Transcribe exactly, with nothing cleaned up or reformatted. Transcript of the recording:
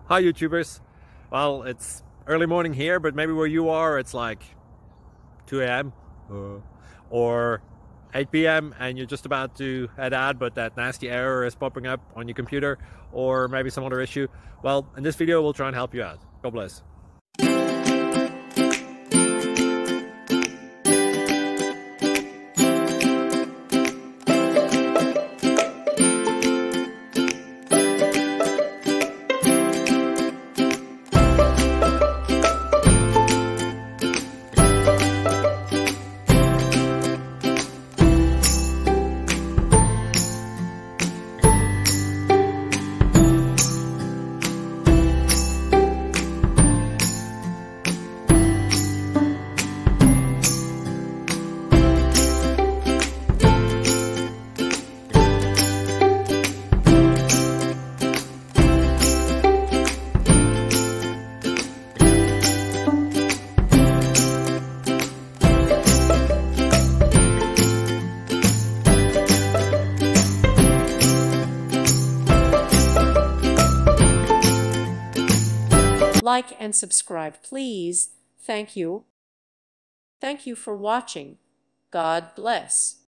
Hi YouTubers. Well, it's early morning here, but maybe where you are it's like two A M uh, or eight P M and you're just about to head out, but that nasty error is popping up on your computer, or maybe some other issue. Well, in this video we'll try and help you out. God bless. Like and subscribe, please. Thank you. Thank you for watching. God bless.